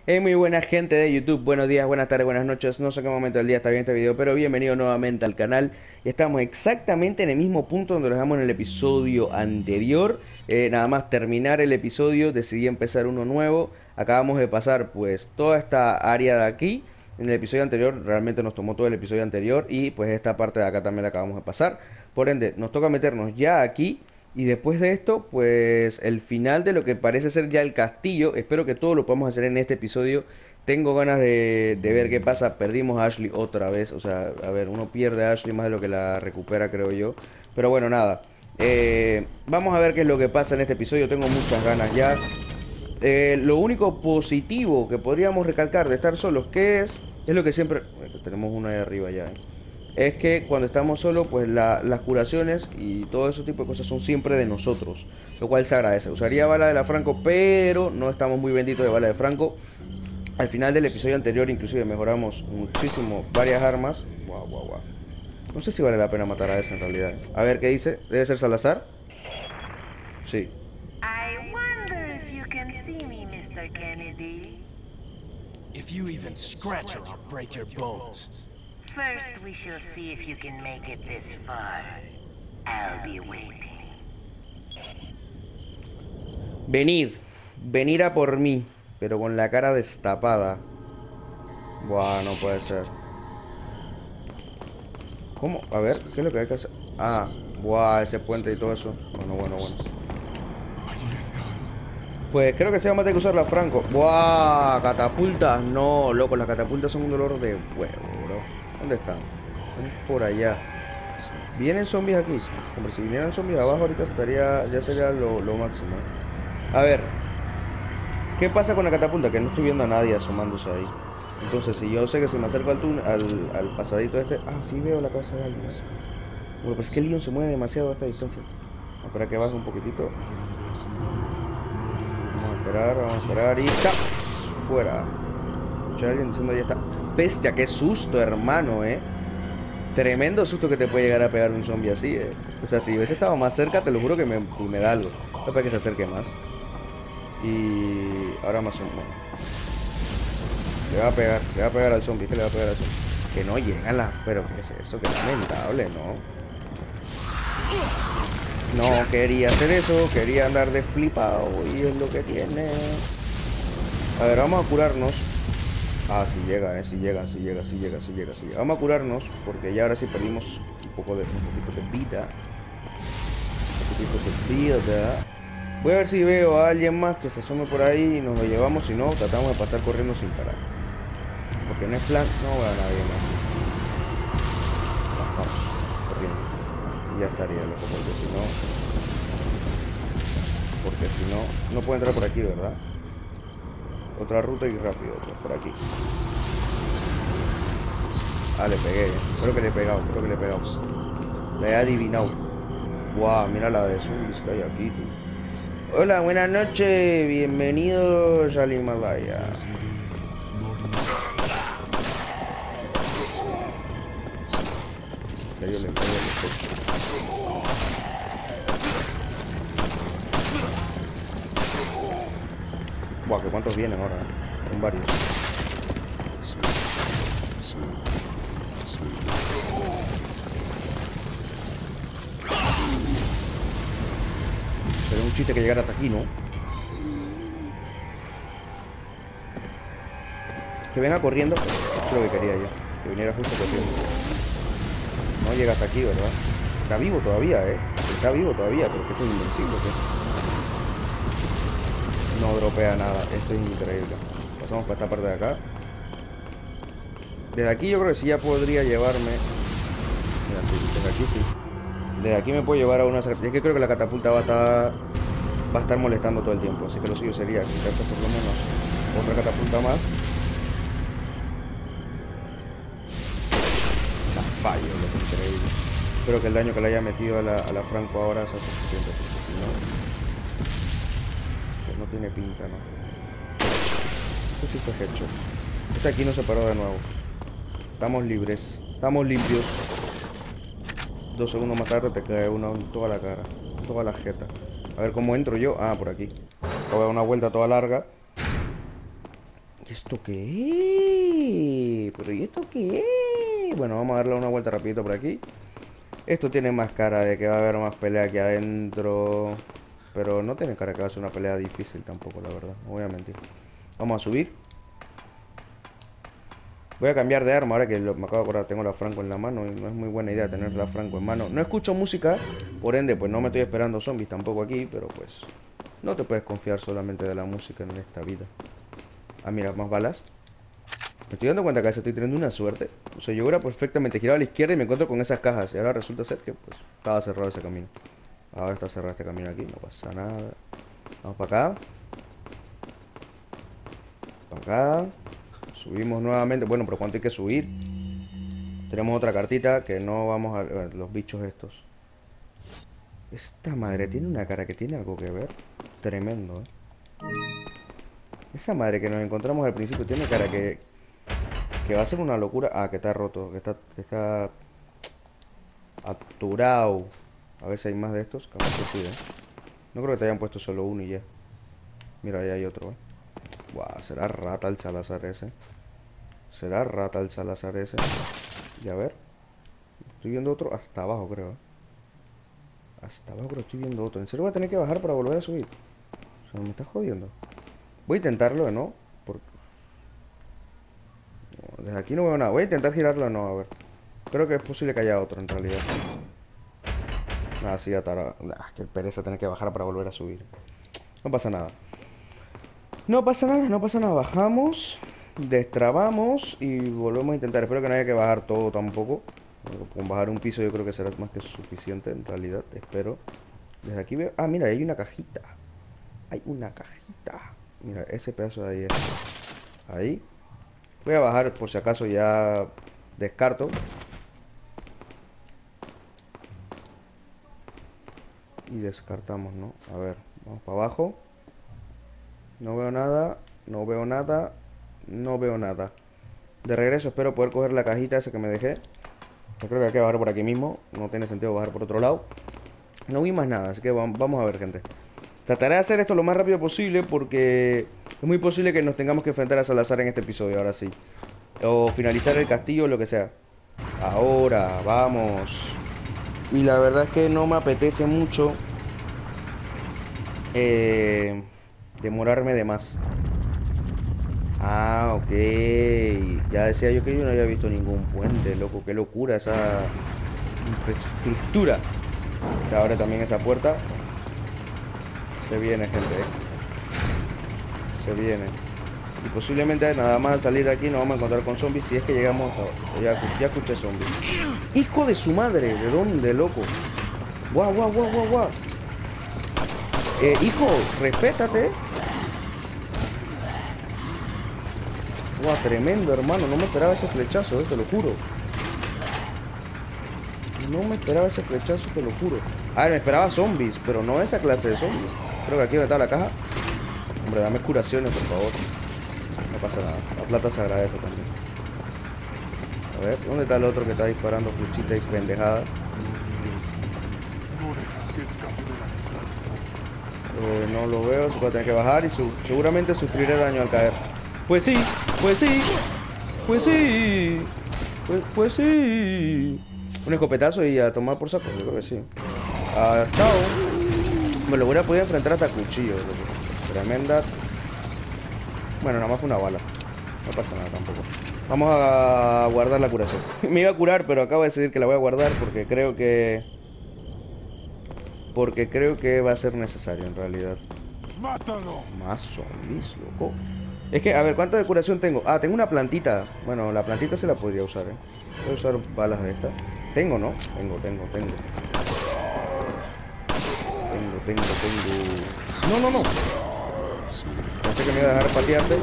Muy buena gente de YouTube, buenos días, buenas tardes, buenas noches, no sé qué momento del día está viendo este video, pero bienvenido nuevamente al canal. Estamos exactamente en el mismo punto donde lo dejamos en el episodio anterior. Nada más terminar el episodio, decidí empezar uno nuevo. Acabamos de pasar pues toda esta área de aquí. En el episodio anterior realmente nos tomó todo el episodio anterior y pues esta parte de acá también la acabamos de pasar. Por ende, nos toca meternos ya aquí. Y después de esto, pues el final de lo que parece ser ya el castillo. Espero que todo lo podamos hacer en este episodio. Tengo ganas de ver qué pasa. Perdimos a Ashley otra vez. O sea, a ver, uno pierde a Ashley más de lo que la recupera, creo yo. Pero bueno, nada. Vamos a ver qué es lo que pasa en este episodio. Tengo muchas ganas ya. Lo único positivo que podríamos recalcar de estar solos, que es lo que siempre... Bueno, tenemos uno ahí arriba ya, es que cuando estamos solos, pues las curaciones y todo ese tipo de cosas son siempre de nosotros, lo cual se agradece. Usaría bala de la Franco, pero no estamos muy benditos de bala de Franco. Al final del episodio anterior inclusive mejoramos muchísimo varias armas. Guau, guau, guau. No sé si vale la pena matar a esa en realidad. A ver qué dice. ¿Debe ser Salazar? Sí. I wonder if you can see me, Mr. Kennedy. If you even scratch her, I'll break your bones. First, we shall see if you can make it this far. I'll be waiting. Venid. Venir a por mí. Pero con la cara destapada. Buah, no puede ser. ¿Cómo? A ver, ¿qué es lo que hay que hacer? Ah, buah, ese puente y todo eso. Bueno. Pues creo que se va a tener que usar la Franco. Buah, catapultas. No, loco, las catapultas son un dolor de huevo, bro. ¿Dónde están? Están por allá. ¿Vienen zombies aquí? Hombre, si vinieran zombies abajo ahorita estaría, ya sería lo máximo. A ver, ¿qué pasa con la catapulta? Que no estoy viendo a nadie asomándose ahí. Entonces, si yo sé que si me acerco al túnel, al pasadito este... Ah, sí veo la cabeza de alguien. Bueno, pues es que el Leon se mueve demasiado a esta distancia. Vamos a esperar que baje un poquitito. Vamos a esperar y... ¡ta! Fuera. Escuché a alguien diciendo ahí está. Bestia, qué susto, hermano, Tremendo susto que te puede llegar a pegar un zombie así, O sea, si hubiese estado más cerca, te lo juro que me da algo. No para que se acerque más. Y... ahora más o menos. Le va a pegar al zombie, que le va a pegar al zombie. Que no llegan las... Pero ¿qué es eso? Que es lamentable, ¿no? No quería hacer eso, quería andar desflipado y es lo que tiene. A ver, vamos a curarnos. Ah, si llega, si llega. Vamos a curarnos porque ya ahora sí perdimos un poquito de vida. Voy a ver si veo a alguien más que se asome por ahí y nos lo llevamos. Si no, tratamos de pasar corriendo sin parar. Porque no es plan, no va a nadie más. Vamos, corriendo. Y ya estaría, loco, porque si no, no puedo entrar por aquí, ¿verdad? Otra ruta y rápido, pues por aquí. Ah, le pegué, creo que le he pegado. Le he adivinado. Guau, mira la de zombies que hay aquí, tío. Hola, buenas noches, bienvenidos al Himalaya. En serio, le pego el pecho. Buah, que cuántos vienen ahora, Son varios. Sería un chiste que llegara hasta aquí, ¿no? Que venga corriendo, es lo que quería yo. Que viniera justo corriendo. No llega hasta aquí, ¿verdad? Está vivo todavía, Está vivo todavía, pero que esto es invencible, No dropea nada, esto es increíble. Pasamos para esta parte de acá. Desde aquí yo creo que sí ya podría llevarme. Mira, sí, desde aquí sí. Desde aquí me puedo llevar a una... Es que creo que la catapulta va a estar molestando todo el tiempo. Así que lo suyo sería quitarse por lo menos otra catapulta más. La fallo, lo que es increíble. Espero que el daño que le haya metido a la Franco ahora sea suficiente, porque si no... No tiene pinta, ¿no? Este sí fue hecho. Este aquí no se paró de nuevo. Estamos libres. Estamos limpios. 2 segundos más tarde te cae uno en toda la cara. Toda la jeta. A ver cómo entro yo. Ah, por aquí. Voy a dar una vuelta toda larga. ¿Y esto qué es? ¿Pero y esto qué es? Bueno, vamos a darle una vuelta rapidito por aquí. Esto tiene más cara de que va a haber más pelea aquí adentro. Pero no tiene cara que va a ser una pelea difícil tampoco, la verdad. No voy a mentir. Vamos a subir. Voy a cambiar de arma ahora que me acabo de acordar. Tengo la Franco en la mano y no es muy buena idea tener la Franco en mano. No escucho música, por ende pues no me estoy esperando zombies tampoco aquí. Pero pues no te puedes confiar solamente de la música en esta vida. Ah, mira, más balas. Me estoy dando cuenta que a veces estoy teniendo una suerte. O sea, yo hubiera perfectamente girado a la izquierda y me encuentro con esas cajas. Y ahora resulta ser que pues estaba cerrado ese camino. Ahora está cerrado este camino aquí, no pasa nada. Vamos para acá. Para acá. Subimos nuevamente. Bueno, pero ¿cuánto hay que subir? Tenemos otra cartita que no vamos a ver. Los bichos estos. Esta madre tiene una cara que tiene algo que ver. Tremendo, Esa madre que nos encontramos al principio tiene cara que va a ser una locura. Ah, que está roto. Que está aturado. A ver si hay más de estos. Capaz que sí, No creo que te hayan puesto solo uno y ya. Mira, ahí hay otro, Buah, será rata el Salazar ese. Será rata el Salazar ese. Y a ver. Estoy viendo otro hasta abajo, creo. Hasta abajo creo que estoy viendo otro. ¿En serio voy a tener que bajar para volver a subir? O sea, me está jodiendo. Voy a intentarlo, ¿no? Porque... no, desde aquí no veo nada. Voy a intentar girarlo, no, a ver. Creo que es posible que haya otro en realidad. Nada, sí, atará. Nah, que pereza tener que bajar para volver a subir. No pasa nada. No pasa nada, no pasa nada. Bajamos, destrabamos y volvemos a intentar. Espero que no haya que bajar todo tampoco. Con bajar un piso yo creo que será más que suficiente en realidad. Espero. Desde aquí veo... ah, mira, hay una cajita. Hay una cajita. Mira, ese pedazo de ahí es. Ahí. Voy a bajar por si acaso ya descarto. Y descartamos, ¿no? A ver, vamos para abajo. No veo nada, no veo nada, no veo nada. De regreso espero poder coger la cajita esa que me dejé. Yo creo que hay que bajar por aquí mismo. No tiene sentido bajar por otro lado. No vi más nada, así que vamos a ver, gente. Trataré de hacer esto lo más rápido posible porque es muy posible que nos tengamos que enfrentar a Salazar en este episodio, ahora sí. O finalizar el castillo o lo que sea. Ahora, vamos. Y la verdad es que no me apetece mucho demorarme de más. Ah, ok. Ya decía yo que yo no había visto ningún puente, loco. Qué locura esa infraestructura. Se abre también esa puerta. Se viene, gente, Se viene. Y posiblemente nada más al salir de aquí nos vamos a encontrar con zombies si es que llegamos a... ya escuché zombies. ¡Hijo de su madre! ¿De dónde, loco? ¡Guau, guau, guau, guau, guau! Hijo, respétate. ¡Guau, tremendo, hermano! No me esperaba ese flechazo, te lo juro. No me esperaba ese flechazo, te lo juro. A ver, me esperaba zombies, pero no esa clase de zombies. Creo que aquí donde está la caja. Hombre, dame curaciones, por favor. No pasa nada. La plata se agradece también. A ver, ¿dónde está el otro que está disparando flechitas y pendejadas? No lo veo, se puede tener que bajar y seguramente sufriré daño al caer. Pues sí, pues sí, pues sí, pues sí. Un escopetazo y a tomar por saco, yo creo que sí. Ah, chao. Me lo voy a poder enfrentar hasta cuchillo, loco. Tremenda. Bueno, nada más fue una bala. No pasa nada tampoco. Vamos a guardar la curación. Me iba a curar, pero acabo de decidir que la voy a guardar porque creo que... va a ser necesario en realidad. ¡Mátalo! Más zombies, loco. Es que, a ver, ¿cuánto de curación tengo? Ah, tengo una plantita. Bueno, la plantita se la podría usar, Voy a usar balas de esta. Tengo, ¿no? Tengo. Tengo. No. Pensé que me iba a dejar patearte.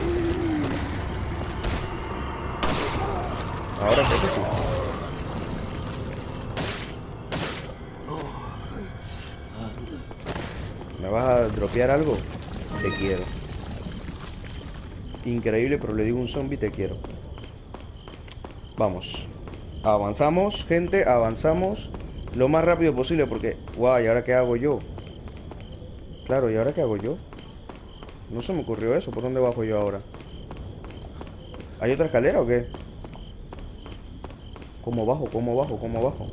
Ahora sé que sí. ¿Me vas a dropear algo? Te quiero. Increíble, pero le digo un zombie, te quiero. Vamos. Avanzamos, gente, avanzamos lo más rápido posible porque... guau, ¿y ahora qué hago yo? Claro, ¿y ahora qué hago yo? No se me ocurrió eso, ¿por dónde bajo yo ahora? ¿Hay otra escalera o qué? ¿Cómo bajo? ¿Cómo bajo? ¿Cómo bajo?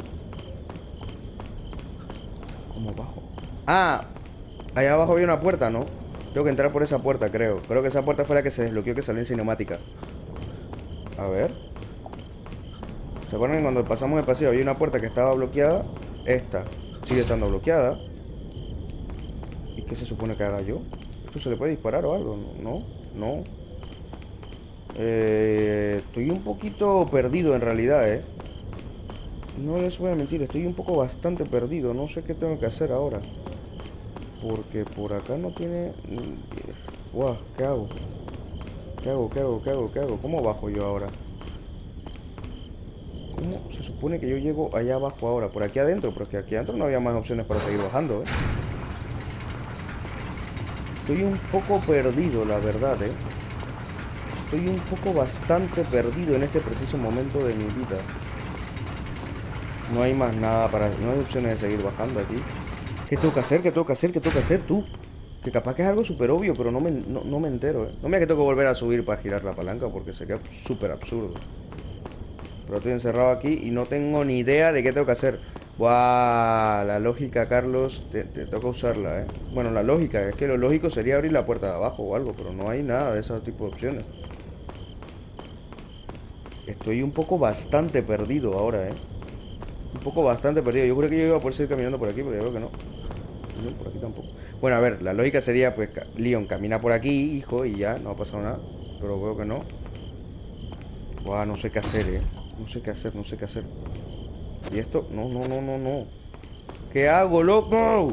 ¿Cómo bajo? Ah, allá abajo había una puerta, ¿no? Tengo que entrar por esa puerta, creo. Creo que esa puerta fue la que se desbloqueó, que salió en cinemática. A ver. ¿Se acuerdan que cuando pasamos el pasillo había una puerta que estaba bloqueada? Esta sigue estando bloqueada. ¿Y qué se supone que haga yo? ¿Esto se le puede disparar o algo? No, no. Estoy un poquito perdido en realidad, No les voy a mentir, estoy un poco bastante perdido. No sé qué tengo que hacer ahora. Porque por acá no tiene... Guau, ¿qué hago? ¿Qué hago? ¿Qué hago? ¿Qué hago? ¿Qué hago? ¿Cómo bajo yo ahora? ¿Cómo se supone que yo llego allá abajo ahora? Por aquí adentro, porque aquí adentro no había más opciones para seguir bajando, Estoy un poco perdido, la verdad, Estoy un poco bastante perdido en este preciso momento de mi vida. No hay más nada para... No hay opciones de seguir bajando aquí. ¿Qué tengo que hacer? ¿Qué tengo que hacer? ¿Qué tengo que hacer, tú? Que capaz que es algo súper obvio, pero no me entero, No me digas que tengo que volver a subir para girar la palanca, porque sería súper absurdo. Pero estoy encerrado aquí y no tengo ni idea de qué tengo que hacer. ¡Guau! La lógica, Carlos, te toca usarla, Bueno, la lógica, es que lo lógico sería abrir la puerta de abajo o algo, pero no hay nada de ese tipo de opciones. Estoy un poco bastante perdido ahora, Un poco bastante perdido. Yo creo que yo iba a poder seguir caminando por aquí, pero yo creo que no. No, por aquí tampoco. Bueno, a ver, la lógica sería, pues, Leon, camina por aquí, hijo, y ya, no ha pasado nada. Pero veo que no. Buah, no sé qué hacer, No sé qué hacer, no sé qué hacer. ¿Y esto? No, no, no, no, no. ¿Qué hago, loco?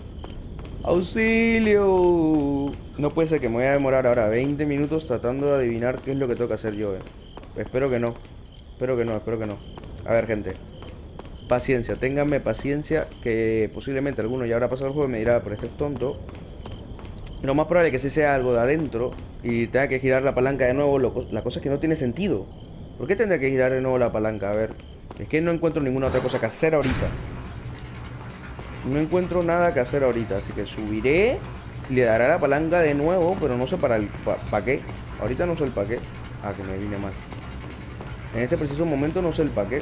¡Auxilio! No puede ser que me voy a demorar ahora 20 minutos tratando de adivinar qué es lo que tengo que hacer yo, Espero que no. Espero que no, espero que no. A ver, gente. Paciencia, ténganme paciencia, que posiblemente alguno ya habrá pasado el juego y me dirá, pero este es tonto. Lo más probable es que sí sea algo de adentro y tenga que girar la palanca de nuevo. La cosa es que no tiene sentido. ¿Por qué tendré que girar de nuevo la palanca? A ver, es que no encuentro ninguna otra cosa que hacer ahorita. No encuentro nada que hacer ahorita, así que subiré y le daré a la palanca de nuevo, pero no sé para qué. Ahorita no sé el para qué. Ah, que me vine mal. En este preciso momento no sé el para qué.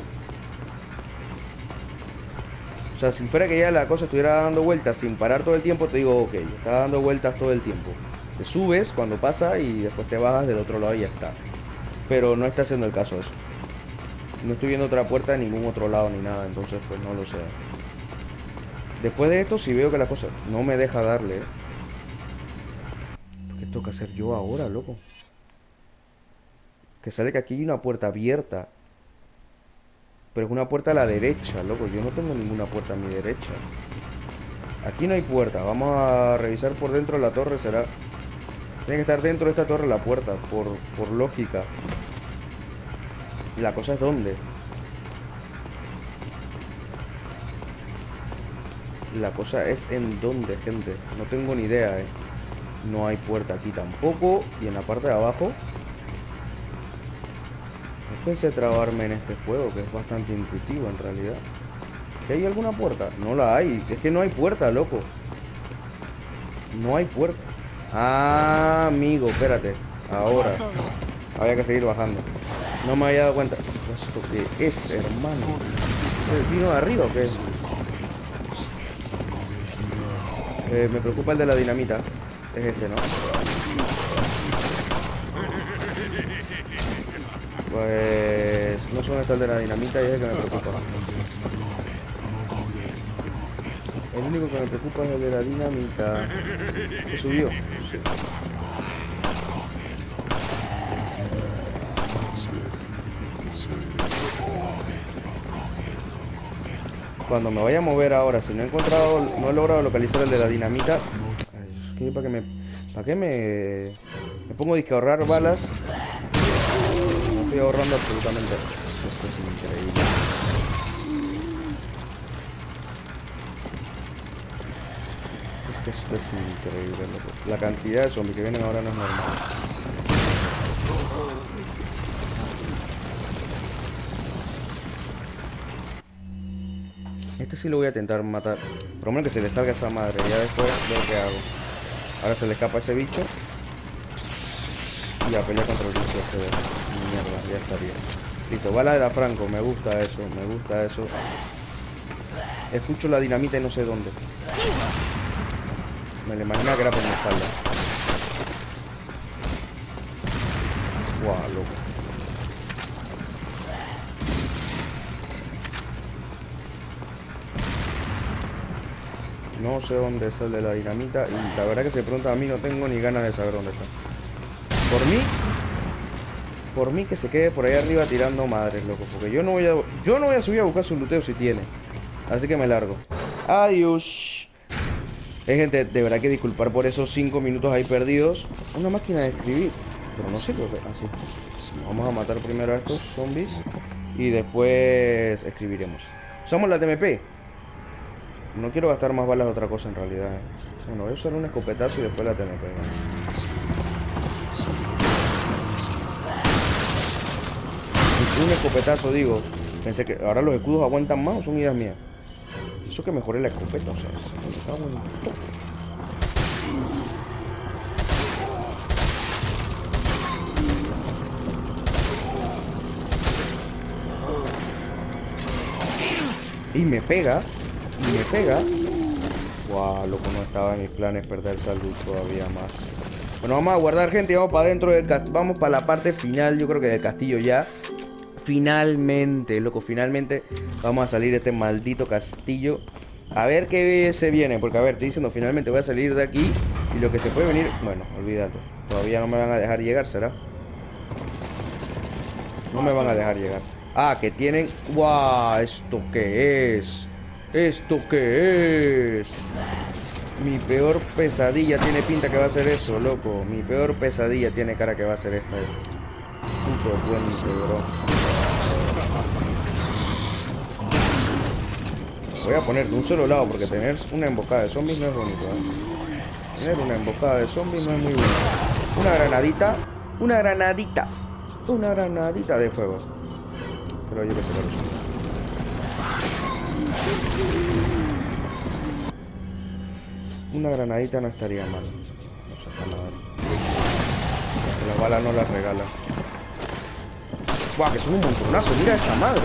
O sea, si fuera que ya la cosa estuviera dando vueltas sin parar todo el tiempo, te digo, ok, está dando vueltas todo el tiempo. Te subes cuando pasa y después te bajas del otro lado y ya está. Pero no está haciendo el caso eso. No estoy viendo otra puerta de ningún otro lado ni nada, entonces pues no lo sé. Después de esto, si veo que la cosa no me deja darle, ¿qué tengo que hacer yo ahora, loco? Que sale que aquí hay una puerta abierta. Pero es una puerta a la derecha, loco. Yo no tengo ninguna puerta a mi derecha. Aquí no hay puerta. Vamos a revisar por dentro de la torre. Será... Tiene que estar dentro de esta torre la puerta, por lógica. Y la cosa es dónde. La cosa es en dónde, gente. No tengo ni idea, No hay puerta aquí tampoco. Y en la parte de abajo... No pensé trabarme en este juego, que es bastante intuitivo en realidad. ¿Que hay alguna puerta? No la hay. Es que no hay puerta, loco. No hay puerta. Ah, amigo, espérate. Ahora. Había que seguir bajando. No me había dado cuenta. ¿Esto qué es, hermano? ¿Es el pino de arriba o qué es? Me preocupa el de la dinamita. Es este, ¿no? Pues... no sé dónde está el de la dinamita y es el que me preocupa. El único que me preocupa es el de la dinamita. ¿Se subió? Sí. Cuando me vaya a mover ahora, si no he encontrado, no he logrado localizar el de la dinamita, es que ¿para qué me pongo a ahorrar balas? No estoy ahorrando absolutamente. Esto es increíble. Esto es increíble, loco. La cantidad de zombies que vienen ahora no es normal. Este sí lo voy a intentar matar. Por lo menos que se le salga esa madre. Ya después veo qué hago. Ahora se le escapa ese bicho. Y a pelear contra el bicho este de mierda, ya estaría. Listo, bala de la Franco, me gusta eso, me gusta eso. Escucho la dinamita y no sé dónde. Me la imaginaba que era por mi espalda. Guau, loco. No sé dónde está el de la dinamita. Y la verdad que si me preguntan a mí no tengo ni ganas de saber dónde está. Por mí que se quede por ahí arriba tirando madres, loco. Porque yo no voy a subir a buscar su luteo si tiene. Así que me largo. Adiós. Gente, de verdad que disculpar por esos 5 minutos ahí perdidos. Una máquina de escribir. Pero no sé, así. Vamos a matar primero a estos zombies. Y después escribiremos. Usamos la TMP. No quiero gastar más balas de otra cosa en realidad. Bueno, voy a usar un escopetazo y después la TMP. Un escopetazo, digo. Pensé que ahora los escudos aguantan más o son ideas mías. Eso que mejoré la escopeta, o sea, se me cago en todo. Y me pega. Guau, loco, no estaba en mis planes perder salud todavía más. Bueno, vamos a guardar, gente, y vamos para adentro del castillo. Vamos para la parte final, yo creo que del castillo ya. Finalmente, loco, finalmente vamos a salir de este maldito castillo. A ver qué se viene, porque a ver, estoy diciendo, finalmente voy a salir de aquí. Y lo que se puede venir, bueno, olvídate. Todavía no me van a dejar llegar, ¿será? No me van a dejar llegar. Ah, que tienen... ¡Guau! ¿Esto qué es? ¿Esto qué es? Mi peor pesadilla tiene pinta que va a ser eso, loco. Mi peor pesadilla tiene cara que va a ser esta. Puto puente, bro. Voy a poner de un solo lado porque tener una emboscada de zombies no es bonito, ¿eh? Tener una emboscada de zombies no es muy bueno. Una granadita. Una granadita. Una granadita de fuego. Pero yo que sé, una granadita no estaría mal. No está mal. Las balas no las regalan. ¡Guau! Que son un montonazo. Mira esta madre.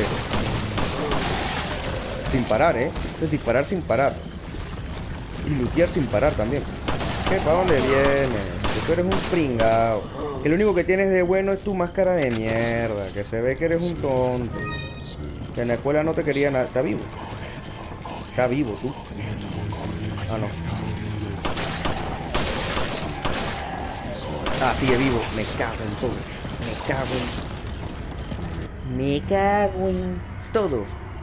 Sin parar, ¿eh? Es disparar sin parar. Y lootear sin parar también. ¿Qué? ¿Para dónde vienes? Que tú eres un pringao. Que lo único que tienes de bueno es tu máscara de mierda. Que se ve que eres un tonto. Que en la escuela no te quería nada. ¿Está vivo? Está vivo, tú. Ah, no. Ah, sigue vivo. Me cago en todo. Me cago en todo.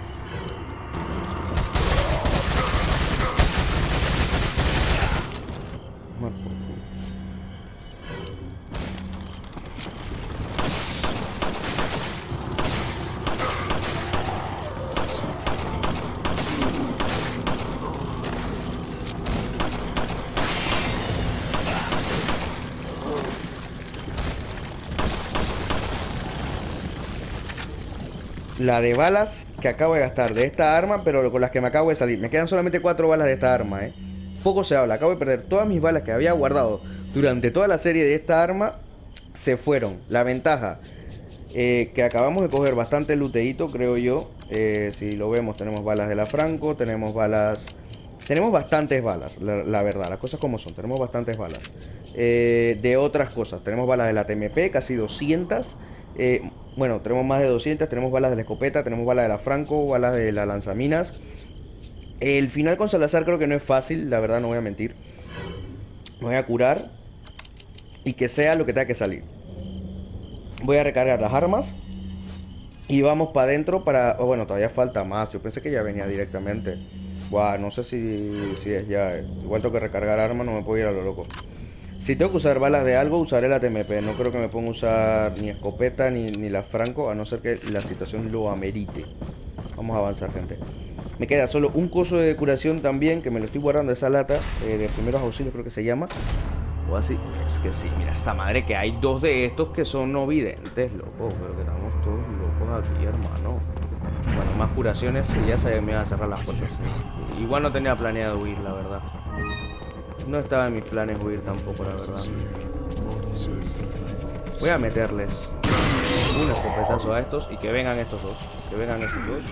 La de balas que acabo de gastar de esta arma, pero con las que me acabo de salir. Me quedan solamente 4 balas de esta arma, Poco se habla. Acabo de perder todas mis balas que había guardado durante toda la serie de esta arma. Se fueron. La ventaja, que acabamos de coger bastante looteito, creo yo. Si lo vemos, tenemos balas de la Franco, tenemos balas... Tenemos bastantes balas, la verdad, las cosas como son. Tenemos bastantes balas. De otras cosas, tenemos balas de la TMP, casi 200. Bueno, tenemos más de 200, tenemos balas de la escopeta, tenemos balas de la Franco, balas de la lanzaminas. El final con Salazar creo que no es fácil, la verdad no voy a mentir. Me voy a curar y que sea lo que tenga que salir. Voy a recargar las armas y vamos para adentro para... Oh, bueno, todavía falta más, yo pensé que ya venía directamente. Buah, no sé si es ya... Igual tengo que recargar armas, no me puedo ir a lo loco. Si tengo que usar balas de algo, usaré la TMP. No creo que me ponga a usar ni escopeta ni la Franco, a no ser que la situación lo amerite. Vamos a avanzar, gente. Me queda solo un coso de curación también, que me lo estoy guardando, esa lata de primeros auxilios creo que se llama. O así. Es que sí, mira esta madre que hay 2 de estos que son no videntes, loco. Pero que estamos todos locos aquí, hermano. Bueno, más curaciones y ya se me van a cerrar las puertas. Igual no tenía planeado huir, la verdad. No estaba en mis planes huir tampoco, la verdad. Voy a meterles un escopetazo a estos y que vengan estos dos. Que vengan estos dos.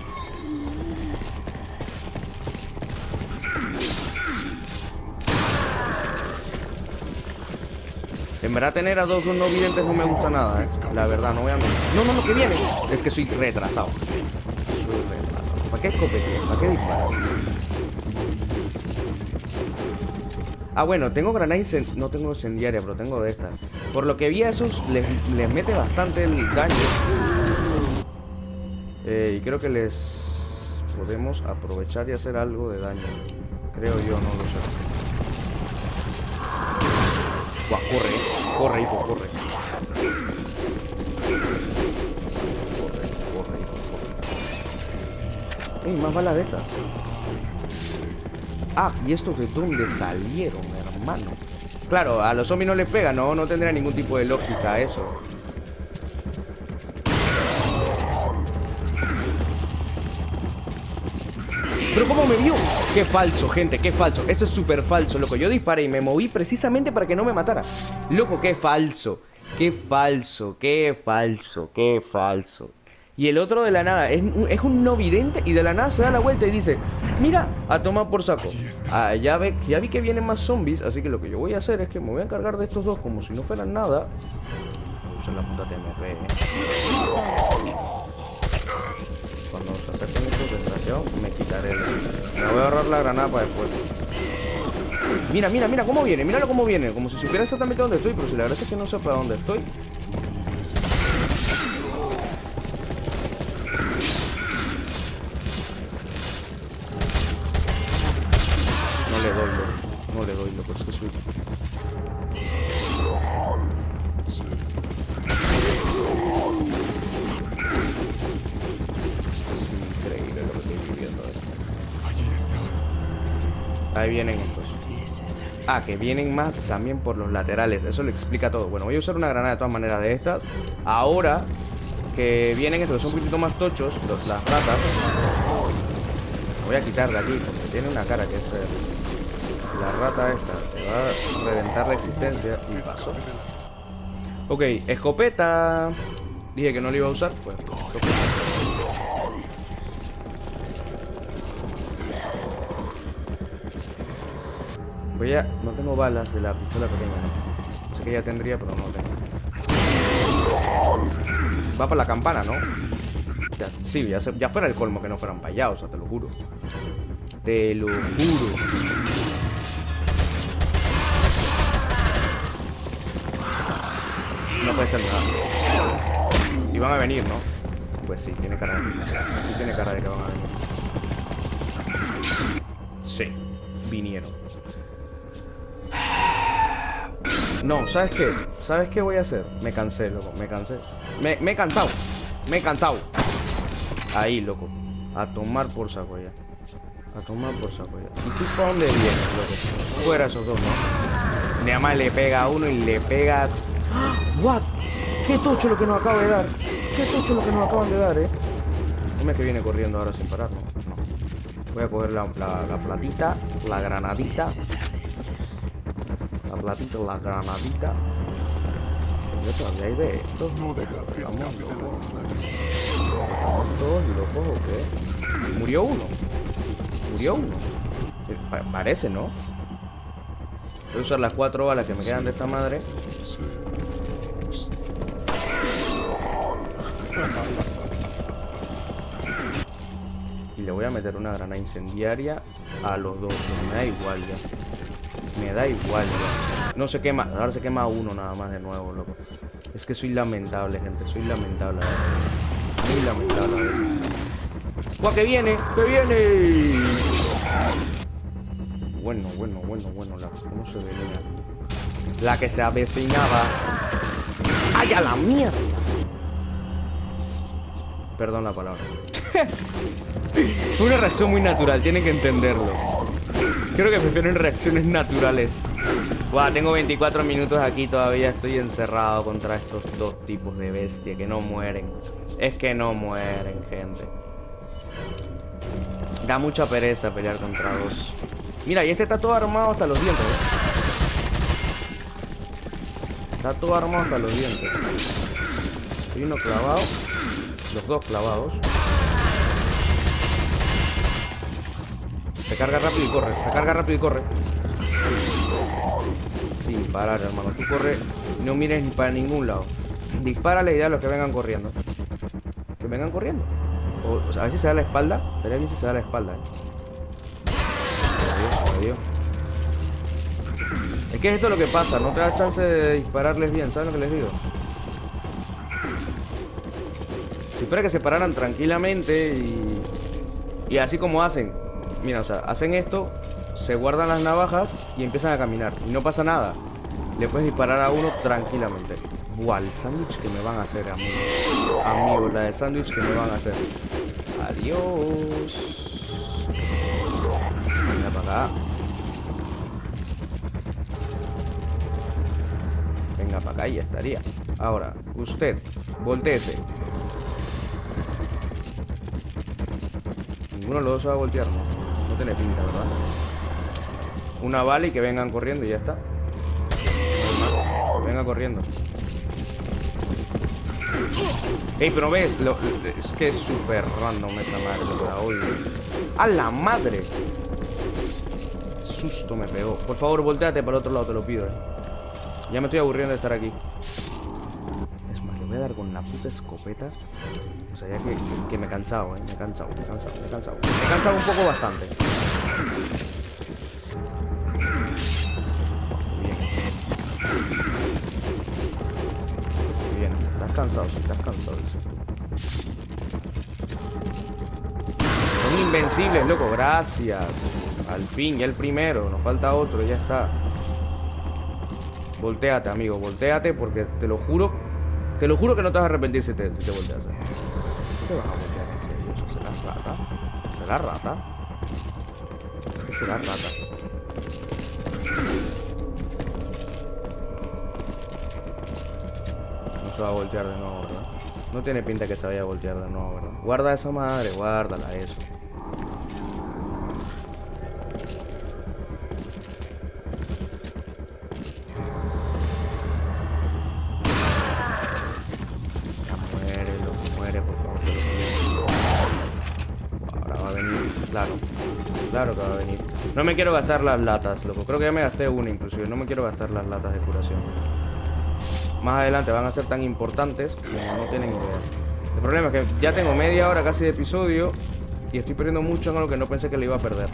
En verdad tener a dos no videntes no me gusta nada, La verdad, no voy a mentir. No, que viene. Es que soy retrasado. ¿Para qué escopete? ¿Para qué disparar? Ah, bueno, tengo granada incendiaria. No tengo incendiaria, pero tengo de estas. Por lo que vi a esos, les mete bastante el daño. Y creo que les podemos aprovechar y hacer algo de daño. Creo yo, no lo sé. Buah, corre, hijo, corre. Corre, hijo. Ey, más balas de estas. Ah, ¿y estos de dónde salieron, hermano? Claro, a los zombies no les pega, no tendría ningún tipo de lógica eso. Pero ¿cómo me vio? Qué falso, gente, qué falso. Esto es súper falso, loco. Yo disparé y me moví precisamente para que no me matara. Loco, qué falso. Qué falso, qué falso, qué falso. Y el otro de la nada, es un no vidente y de la nada se da la vuelta y dice: mira, a tomar por saco. Ah, ya vi que vienen más zombies, así que lo que yo voy a hacer es que me voy a encargar de estos dos como si no fueran nada. Voy a usar la puta TMP, Cuando se acerquen estos desgraciados, me quitaré me voy a ahorrar la granada para después. Mira cómo viene, míralo cómo viene. Como si supiera exactamente dónde estoy, pero si la verdad es que no sé para dónde estoy. No le doy, loco, es que soy... Ahí vienen estos. Ah, que vienen más también por los laterales. Eso lo explica todo. Bueno, voy a usar una granada de todas maneras de estas. Ahora que vienen estos, que son un poquito más tochos, las ratas. Me voy a quitar de aquí porque tiene una cara que es... la rata esta te va a reventar la existencia y pasó. Ok, escopeta. Dije que no lo iba a usar, pues escopeta. No tengo balas de la pistola pequeña, ¿no? Sé que ya tendría, pero no tengo. Va para la campana, ¿no? Ya, sí, ya fuera el colmo que no fueran para allá, o sea, te lo juro. Te lo juro. No puede ser nada. Y van a venir, ¿no? Pues sí, tiene cara de... Sí, tiene cara de que van a venir. Sí, vinieron. No, ¿sabes qué? ¿Sabes qué voy a hacer? Me cansé, loco, me cansé. Me he cansado. Me he cansado. Ahí, loco. A tomar por saco ya. A tomar por saco ya. ¿Y tú para dónde vienes, loco? Fuera esos dos, ¿no? Nada más le pega a uno y le pega... ¿What? Qué tocho lo que nos acaba de dar. Qué tocho lo que nos acaban de dar, Dime que viene corriendo ahora sin parar, ¿no? Voy a coger la platita, la granadita. La platita, la granadita. Señor, todavía hay de estos. ¿Estamos todos locos o qué? Murió uno. Murió uno. Parece, ¿no? Voy a usar las 4 balas que me quedan de esta madre. Y le voy a meter una granada incendiaria a los dos. Me da igual ya. Me da igual ya. No se quema. Ahora se quema uno nada más de nuevo, loco. Es que soy lamentable, gente. Soy lamentable. Muy lamentable a veces. ¡Guau, que viene! ¡Que viene! Bueno. ¿Cómo se venía? La que se avecinaba. ¡Ay, a la mierda! Perdón la palabra. Fue una reacción muy natural, tienen que entenderlo. Creo que prefieren reacciones naturales. Buah, tengo 24 minutos aquí, todavía estoy encerrado contra estos dos tipos de bestia que no mueren. Es que no mueren, gente. Da mucha pereza pelear contra dos. Mira, y este está todo armado hasta los dientes, Está todo armado hasta los dientes. Hay uno clavado. Los dos clavados. Se carga rápido y corre. Se carga rápido y corre. Sin parar, hermano. Tú corre. No mires ni para ningún lado. Dispara la idea a los que vengan corriendo. Que vengan corriendo. O sea, a ver si se da la espalda. Estaría bien si se da la espalda, Adiós. Es que esto es lo que pasa. No te da chance de dispararles bien. ¿Saben lo que les digo? Si fuera que se pararan tranquilamente y así como hacen. Mira, o sea, hacen esto, se guardan las navajas y empiezan a caminar. Y no pasa nada. Le puedes disparar a uno tranquilamente. Buah, el sándwich que me van a hacer, amigos. Amigos, la de sándwich que me van a hacer. Adiós. Venga para acá. Venga para acá y ya estaría. Ahora, usted, voltéese. Ninguno de los dos se va a voltear, ¿no? No tiene pinta, ¿verdad? Una bala y que vengan corriendo y ya está. Venga corriendo. Ey, pero ves, es que es súper random esa madre, lo que la odio. ¡A la madre! Susto me pegó. Por favor, volteate para el otro lado, te lo pido, Ya me estoy aburriendo de estar aquí. Es más, le voy a dar con la puta escopeta. O sea, ya que me he cansado, Me he cansado un poco bastante. Bien. Estás cansado, sí, estás cansado, dices tú. Son invencibles, loco, gracias. Al fin, ya el primero. Nos falta otro, ya está. Voltéate, amigo, voltéate porque te lo juro que no te vas a arrepentir si te volteas. ¿No te vas a voltear en serio? ¿Eso será rata? ¿Será rata? Es que será rata. No se va a voltear de nuevo, ¿verdad? No tiene pinta que se vaya a voltear de nuevo, ¿verdad? Guarda esa madre, guárdala, eso. Claro que va a venir. No me quiero gastar las latas, loco. Creo que ya me gasté una inclusive. No me quiero gastar las latas de curación. Más adelante van a ser tan importantes que no tienen idea. El problema es que ya tengo media hora casi de episodio y estoy perdiendo mucho en algo que no pensé que le iba a perder.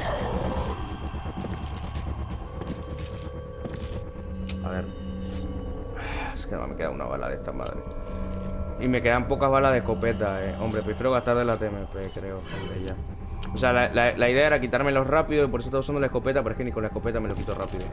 A ver. Es que no me queda una bala de esta madre. Y me quedan pocas balas de escopeta, Hombre, prefiero gastar de la TMP, creo, gente, ya. O sea, la idea era quitármelos rápido y por eso estoy usando la escopeta, pero es que ni con la escopeta me lo quito rápido.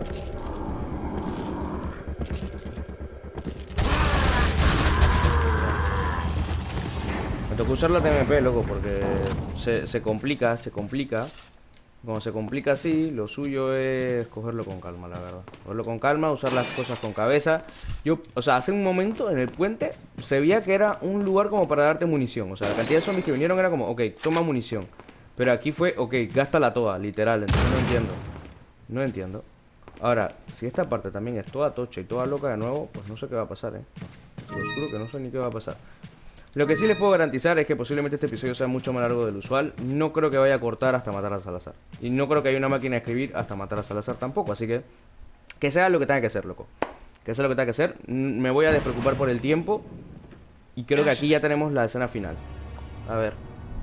Me tocó usar la TMP, loco, porque se complica. Cuando se complica así, lo suyo es cogerlo con calma, la verdad. Cogerlo con calma, usar las cosas con cabeza. O sea, hace un momento en el puente se veía que era un lugar como para darte munición. O sea, la cantidad de zombies que vinieron era como, ok, toma munición. Pero aquí fue, ok, gástala toda, literal. Entonces no entiendo. Ahora, si esta parte también es toda tocha y toda loca de nuevo, pues no sé qué va a pasar, Os juro que no sé ni qué va a pasar. Lo que sí les puedo garantizar es que posiblemente este episodio sea mucho más largo del usual. No creo que vaya a cortar hasta matar a Salazar. Y no creo que haya una máquina de escribir hasta matar a Salazar tampoco. Así que sea lo que tenga que hacer, loco. Que sea lo que tenga que hacer. Me voy a despreocupar por el tiempo. Y creo que aquí ya tenemos la escena final. A ver.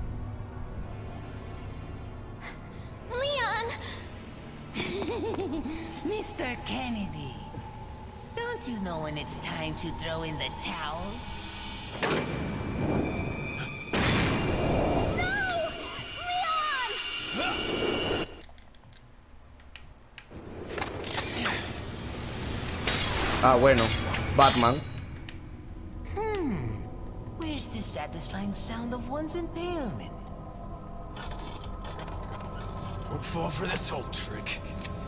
Mr. Kennedy, don't you know when it's time to throw in the towel? No! Leon! Ah, bueno. Batman. Where's the satisfying sound of one's impalement? Won't fall for this old trick.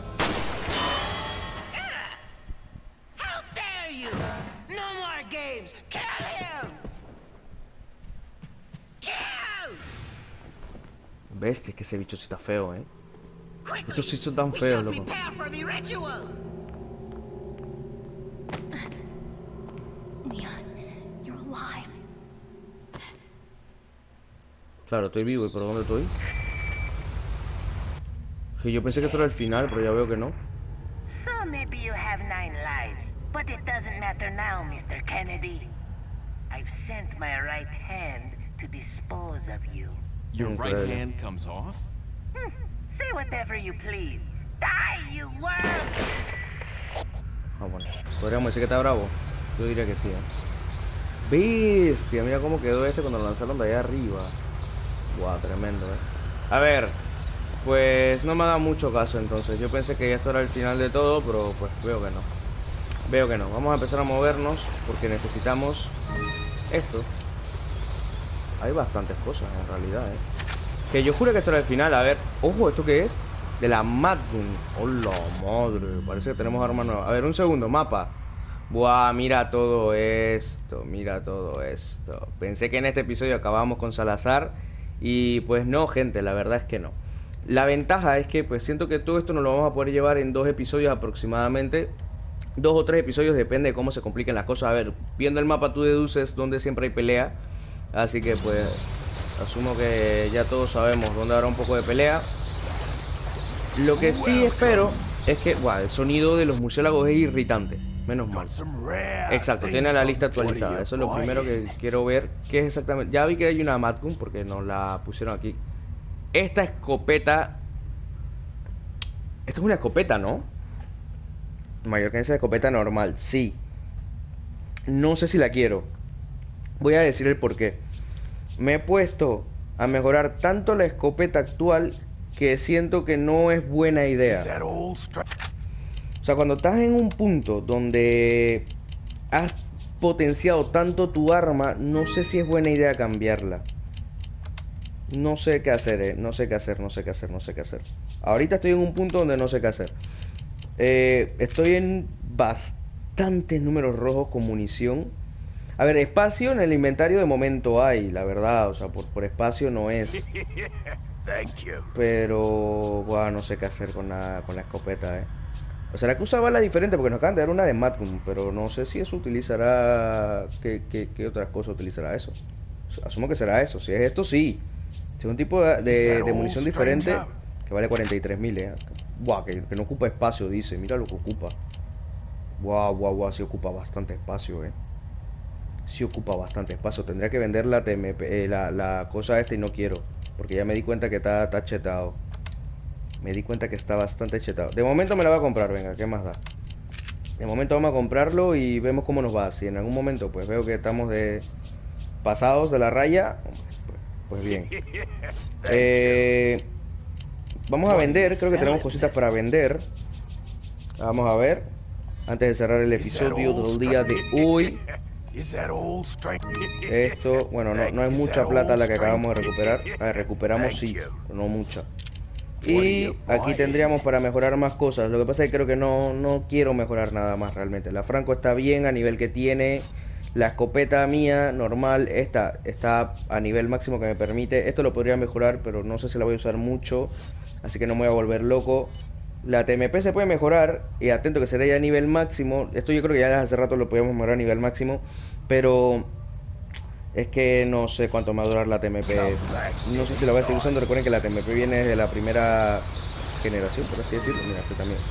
How dare you! No more games! Kill him! Kill! Bestia, es que ese bicho sí está feo, Quickly, estos sí son tan we feos, shall loco. prepare for the ritual. Claro, estoy vivo, ¿y por dónde estoy? Que yo pensé que esto era el final, pero ya veo que no. So maybe you have 9 lives, but it doesn't matter now, Mr. Kennedy. I've sent my right hand to dispose of you. Your right Incredible. hand comes off? Say whatever you please. Die, you worm! Ah, bueno. Podríamos decir que está bravo. Yo diría que sí, Bestia, mira cómo quedó este cuando lo lanzaron de allá arriba. Guau, tremendo, A ver, pues no me da mucho caso entonces. Yo pensé que esto era el final de todo, pero pues veo que no. Veo que no. Vamos a empezar a movernos porque necesitamos esto. Hay bastantes cosas en realidad, Que yo juro que esto era el final. A ver, ojo, ¿esto qué es? De la Magnum. ¡Hola, madre! Parece que tenemos armas nuevas. A ver, un segundo, mapa. Buah, mira todo esto. Mira todo esto. Pensé que en este episodio acabábamos con Salazar. Y pues no, gente, la verdad es que no. La ventaja es que pues siento que todo esto nos lo vamos a poder llevar en 2 episodios aproximadamente. 2 o 3 episodios, depende de cómo se compliquen las cosas. A ver, viendo el mapa tú deduces dónde siempre hay pelea. Así que pues asumo que ya todos sabemos dónde habrá un poco de pelea. Lo que sí espero es que, el sonido de los murciélagos es irritante. Menos mal. Exacto, tiene la lista actualizada. Eso es lo primero que quiero ver. ¿Qué es exactamente? Ya vi que hay una Magnum porque nos la pusieron aquí. Esta escopeta. Esto es una escopeta, ¿no? Mayor que esa escopeta normal, sí. No sé si la quiero. Voy a decir el porqué. Me he puesto a mejorar tanto la escopeta actual que siento que no es buena idea. O sea, cuando estás en un punto donde has potenciado tanto tu arma, no sé si es buena idea cambiarla. No sé qué hacer, no sé qué hacer. Ahorita estoy en un punto donde no sé qué hacer. Estoy en bastantes números rojos con munición. A ver, espacio en el inventario de momento hay, la verdad. O sea, por espacio no es. Pero, no sé qué hacer con la escopeta, O sea, la que usa bala es diferente porque nos acaban de dar una de Magnum, pero no sé si eso utilizará... ¿Qué otras cosas utilizará eso? Asumo que será eso. Si es esto, sí. Si es un tipo de munición diferente, que vale 43.000, que no ocupa espacio, dice. Mira lo que ocupa. Sí ocupa bastante espacio, Sí ocupa bastante espacio. Tendría que vender la TMP, la cosa esta y no quiero. Porque ya me di cuenta que está chetado. Me di cuenta que está bastante chetado. De momento me la voy a comprar, venga, ¿qué más da? De momento vamos a comprarlo y vemos cómo nos va. Si en algún momento pues veo que estamos pasados de la raya, pues bien. Vamos a vender, creo que tenemos cositas para vender. Vamos a ver. Antes de cerrar el episodio del día de hoy. Esto, bueno, no es mucha plata la que acabamos de recuperar. A ver, recuperamos sí, pero no mucha. Y aquí tendríamos para mejorar más cosas. Lo que pasa es que creo que no quiero mejorar nada más realmente. La Franco está bien a nivel que tiene. La escopeta mía, normal, esta está a nivel máximo que me permite. Esto lo podría mejorar, pero no sé si la voy a usar mucho. Así que no me voy a volver loco. La TMP se puede mejorar. Y atento que será ya a nivel máximo. Esto yo creo que ya hace rato lo podíamos mejorar a nivel máximo. Pero es que no sé cuánto me va a durar la TMP. No sé si la voy a seguir usando. Recuerden que la TMP viene desde la primera generación, por así decirlo. Mira, este también.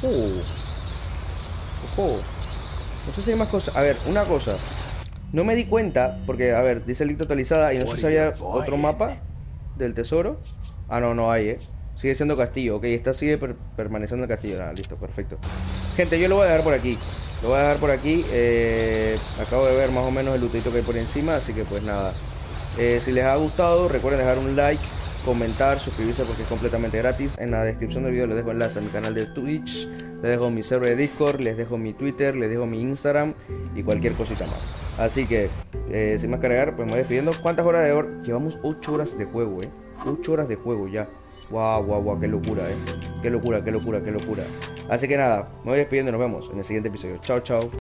Ojo. No sé si hay más cosas. A ver, una cosa. No me di cuenta, porque, a ver, dice lista actualizada y no sé si había otro mapa del tesoro. Ah, no hay, Sigue siendo castillo, ok, sigue permaneciendo el castillo. Ah, listo, perfecto. Gente, yo lo voy a dejar por aquí. Lo voy a dejar por aquí. Acabo de ver más o menos el lootito que hay por encima, así que pues nada. Si les ha gustado, recuerden dejar un like, comentar, suscribirse porque es completamente gratis. En la descripción del video les dejo enlace a mi canal de Twitch, les dejo mi server de Discord, les dejo mi Twitter, les dejo mi Instagram y cualquier cosita más. Así que, sin más que agregar, pues me voy despidiendo. ¿Cuántas horas de hora? Llevamos 8 horas de juego, 8 horas de juego ya. Guau, qué locura, Qué locura. Así que nada, me voy despidiendo y nos vemos en el siguiente episodio. Chao.